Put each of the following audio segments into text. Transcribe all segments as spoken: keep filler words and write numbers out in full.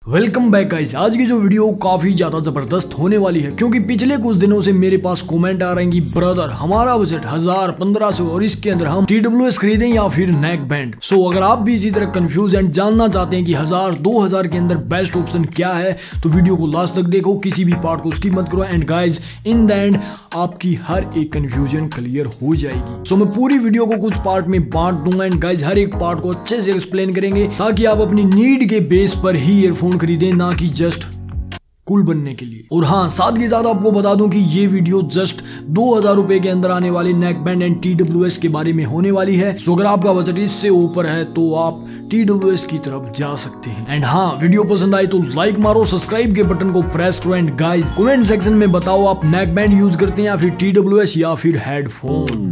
Welcome back guys. आज की जो वीडियो काफी ज्यादा जबरदस्त होने वाली है क्योंकि पिछले कुछ दिनों से मेरे पास कमेंट आ रहे हैं कि ब्रदर हमारा बजट हजार पंद्रह सौ और इसके अंदर हम टी डब्ल्यू एस खरीदें या फिर नेक बैंड। सो अगर आप भी इसी तरह कंफ्यूज एंड जानना चाहते हैं कि हजार दो हजार के अंदर बेस्ट ऑप्शन क्या है तो वीडियो को लास्ट तक देखो, किसी भी पार्ट को स्किप मत करो and guys in the end आपकी हर एक कंफ्यूजन क्लियर हो जाएगी। सो मैं पूरी वीडियो को कुछ पार्ट में बांट दूंगा एंड गाइज हर एक पार्ट को अच्छे से एक्सप्लेन करेंगे ताकि आप अपनी नीड के बेस पर ही ईयरफोन खरीदें, ना कि जस्ट कूल बनने के लिए। और हाँ, साथ के साथ आपको बता दूं कि ये वीडियो जस्ट दो हजार रुपए के अंदर आने वाले neck band and T W S के बारे में होने वाली है। सो अगर आपका बजट इससे ऊपर है तो आप टी डब्ल्यू एस की तरफ जा सकते हैं। एंड हाँ, वीडियो पसंद आई तो लाइक मारो, सब्सक्राइब के बटन को प्रेस करो एंड गाइस कमेंट सेक्शन में बताओ आप नेक बैंड यूज करते हैं या फिर टी डब्ल्यू एस या फिर हेडफोन।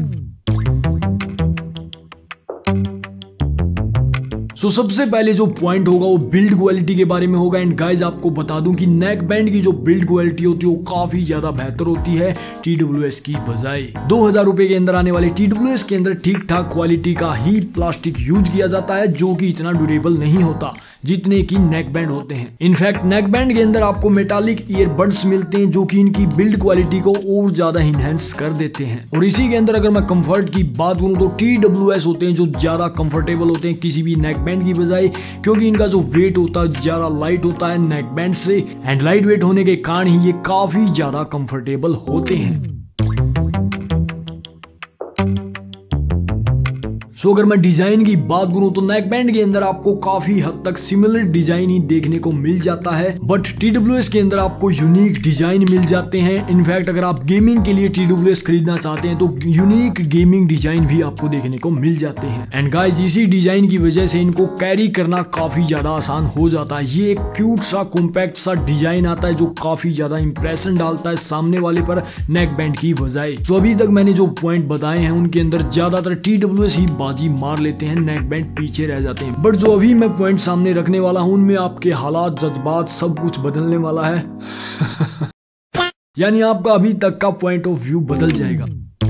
सो so, सबसे पहले जो पॉइंट होगा वो बिल्ड क्वालिटी के बारे में होगा एंड गाइज आपको बता दूं कि नेक बैंड की जो बिल्ड क्वालिटी होती है वो काफी ज्यादा बेहतर होती है टी डब्ल्यू एस की बजाय। दो हजार रुपए के अंदर आने वाले टी डब्ल्यू एस के अंदर ठीक ठाक क्वालिटी का ही प्लास्टिक यूज किया जाता है जो कि इतना ड्यूरेबल नहीं होता जितने की नेक बैंड होते हैं। इनफैक्ट नेक बैंड के अंदर आपको मेटालिक ईयरबड्स मिलते हैं जो कि इनकी बिल्ड क्वालिटी को और ज्यादा इनहेंस कर देते हैं। और इसी के अंदर अगर मैं कंफर्ट की बात करूं तो टी डब्ल्यू एस होते हैं जो ज्यादा कंफर्टेबल होते हैं किसी भी नेक बैंड की बजाय, क्योंकि इनका जो वेट होता है ज्यादा लाइट होता है नेक बैंड से एंड लाइट वेट होने के कारण ही ये काफी ज्यादा कंफर्टेबल होते हैं। सो so, अगर मैं डिजाइन की बात करूं तो नेक बैंड के अंदर आपको काफी हद तक सिमिलर डिजाइन ही देखने को मिल जाता है, बट टी डब्ल्यू एस के अंदर आपको यूनिक डिजाइन मिल जाते हैं। इनफैक्ट अगर आप गेमिंग के लिए टी डब्ल्यू एस खरीदना चाहते हैं तो यूनिक गेमिंग डिजाइन भी आपको देखने को मिल जाते हैं एंड गाइस इसी डिजाइन की वजह से इनको कैरी करना काफी ज्यादा आसान हो जाता है। ये एक क्यूट सा कॉम्पैक्ट सा डिजाइन आता है जो काफी ज्यादा इंप्रेशन डालता है सामने वाले पर नेक बैंड की बजाय। तो अभी तक मैंने जो पॉइंट बताए हैं उनके अंदर ज्यादातर टी डब्ल्यू एस ही बाजी मार लेते हैं, नेक बैंड पीछे रह जाते हैं। बट जो अभी मैं पॉइंट सामने रखने वाला हूं उनमें आपके हालात, जज्बात सब कुछ बदलने वाला है यानी आपका अभी तक का पॉइंट ऑफ व्यू बदल जाएगा।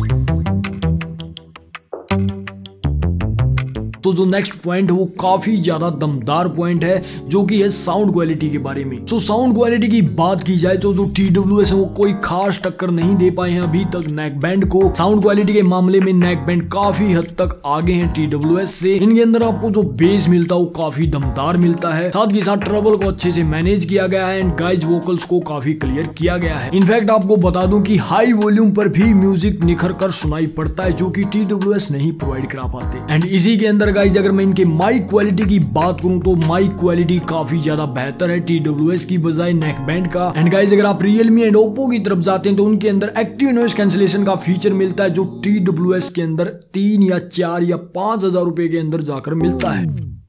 तो जो नेक्स्ट पॉइंट है वो काफी ज्यादा दमदार पॉइंट है जो कि है साउंड क्वालिटी के बारे में। सो साउंड क्वालिटी की बात की जाए तो जो टी डब्ल्यू एस है वो कोई खास टक्कर नहीं दे पाए हैं अभी तक नेक बैंड को। साउंड क्वालिटी के मामले में नेक बैंड काफी हद तक आगे हैं टी डब्ल्यू एस से। इनके अंदर आपको जो बेस मिलता है वो काफी दमदार मिलता है, साथ ही साथ ट्रबल को अच्छे से मैनेज किया गया है एंड गाइज वोकल्स को काफी क्लियर किया गया है। इनफैक्ट आपको बता दूं कि हाई वॉल्यूम पर भी म्यूजिक निखर कर सुनाई पड़ता है जो कि टी डब्ल्यू एस नहीं प्रोवाइड करा पाते। एंड इसी के अंदर गाइज अगर मैं इनके माइक क्वालिटी की बात करूं तो माइक क्वालिटी काफी ज्यादा बेहतर है टी डब्ल्यू एस की बजाय नेक बैंड का। एंड गाइज अगर आप रियलमी एंड ओप्पो की तरफ जाते हैं तो उनके अंदर एक्टिव नॉइस कैंसिलेशन का फीचर मिलता है जो टी डब्ल्यू एस के अंदर तीन या चार या पांच हजार रुपए के अंदर जाकर मिलता है।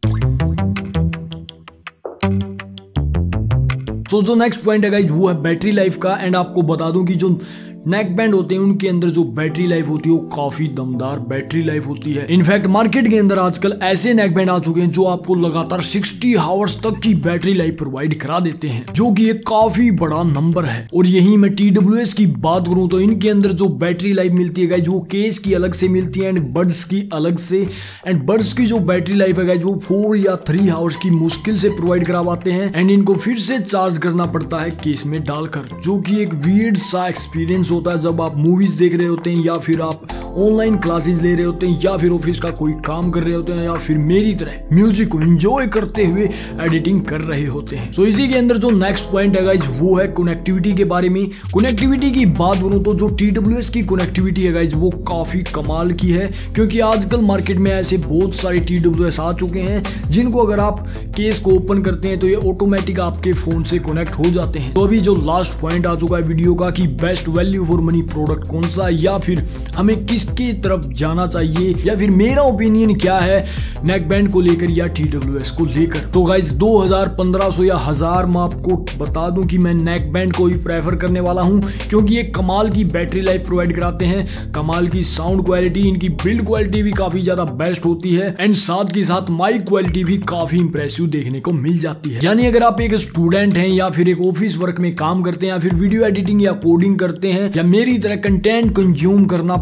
सो so, जो नेक्स्ट पॉइंट है गाइज वो है बैटरी लाइफ का। एंड आपको बता दूं कि जो नेक बैंड होते हैं उनके अंदर जो बैटरी लाइफ होती है वो काफी दमदार बैटरी लाइफ होती है। इनफैक्ट मार्केट के अंदर आजकल ऐसे नेक बैंड आ चुके हैं जो आपको लगातार साठ आवर्स तक की बैटरी लाइफ प्रोवाइड करा देते हैं जो कि एक काफी बड़ा नंबर है। और यही मैं टी डब्ल्यू एस की बात करूं तो इनके अंदर जो बैटरी लाइफ मिलती है गाइज वो केस की अलग से मिलती है एंड बड्स की अलग से। एंड बड्स की जो बैटरी लाइफ है गाइज वो फोर या थ्री आवर्स की मुश्किल से प्रोवाइड करवाते हैं एंड इनको फिर से चार्ज करना पड़ता है केस में डालकर, जो की एक वियर्ड सा एक्सपीरियंस होता है जब आप मूवीज देख रहे होते हैं या फिर आप ऑनलाइन क्लासेस ले रहे होते हैं या फिर ऑफिस का कोई काम कर रहे होते हैं या फिर मेरी तरह म्यूजिक को एंजॉय करते हुए एडिटिंग कर रहे होते हैं। सो so, इसी के अंदर जो नेक्स्ट पॉइंट है गाइस वो है कनेक्टिविटी के बारे में। कनेक्टिविटी की बात करूं तो जो टी डब्ल्यू एस की कनेक्टिविटी है गाइस वो काफी कमाल की है, क्योंकि आजकल मार्केट में ऐसे बहुत सारे टी डब्ल्यू एस आ चुके हैं जिनको अगर आप केस को ओपन करते हैं तो ये ऑटोमेटिक आपके फोन से कनेक्ट हो जाते हैं। तो अभी जो लास्ट पॉइंट आ चुका है वीडियो का कि best value for money product कौन सा या फिर हमें किसकी तरफ जाना चाहिए या फिर मेरा ओपिनियन क्या है नेक बैंड को लेकर या टी डब्ल्यू एस को लेकर। तो गाइज दो हजार पंद्रह सौ या हजार मैं आपको बता दूं कि मैं नेक बैंड को ही प्रेफर करने वाला हूं, क्योंकि ये कमाल की बैटरी लाइफ प्रोवाइड कराते हैं, कमाल की साउंड क्वालिटी, इनकी बिल्ड क्वालिटी भी काफी ज्यादा बेस्ट होती है एंड साथ के साथ माइक क्वालिटी भी काफी इंप्रेसिव देखने को मिल जाती है। यानी अगर आप एक स्टूडेंट हैं या फिर एक ऑफिस वर्क में काम करते हैं या फिर वीडियो एडिटिंग या कोडिंग करते हैं या मेरी तरह कंटेंट कंज्यूम करना पसंद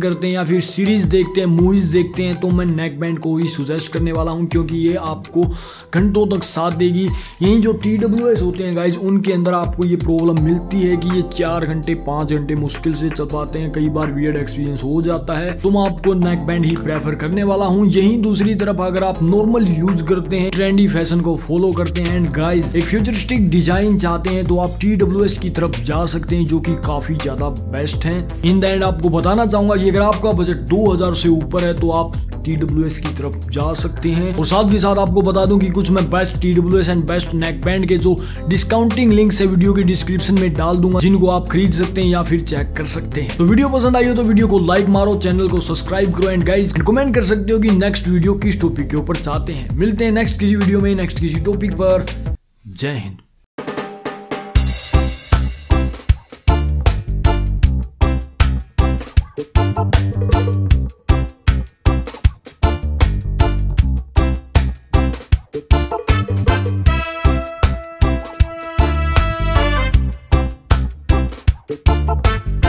करते हैं या फिर सीरीज देखते हैं, मूवीज देखते हैं, तो मैं नेक बैंड को ही सुजेस्ट करने वाला हूं, क्योंकि ये आपको घंटों तक साथ देगी। यही जो टी डब्ल्यू एस होते हैं गाइज, उनके अंदर आपको ये प्रॉब्लम मिलती है कि ये चार घंटे पाँच घंटे मुश्किल से चल पाते हैं, कई बार वियर्ड एक्सपीरियंस हो जाता है। तो मैं आपको नेक बैंड ही प्रेफर करने वाला हूँ। यही दूसरी तरफ अगर आप नॉर्मल यूज करते हैं, ट्रेंडी फैशन को फॉलो करते हैं एंड गाइज एक फ्यूचरिस्टिक डिजाइन चाहते हैं, तो आप टी डब्ल्यू एस की तरफ जा सकते हैं, जो कि काफी ज्यादा बेस्ट है। इन द एंड आपको बताना चाहूंगा कि अगर आपका बजट दो हज़ार से ऊपर है तो आप टी डब्ल्यू एस की तरफ जा सकते हैं। और साथ ही साथ आपको बता दूं कि कुछ मैं best T W S and best neck band के जो डिस्काउंटिंग लिंक्स है वीडियो के डिस्क्रिप्शन में डाल दूंगा, जिनको आप खरीद सकते हैं या फिर चेक कर सकते हैं। तो वीडियो पसंद आई हो तो वीडियो को लाइक मारो, चैनल को सब्सक्राइब करो एंड गाइस कमेंट कर सकते हो कि नेक्स्ट वीडियो किस टॉपिक के ऊपर चाहते हैं। मिलते हैं नेक्स्ट किसी वीडियो में, नेक्स्ट किसी टॉपिक पर। जय Hind. We'll be right back.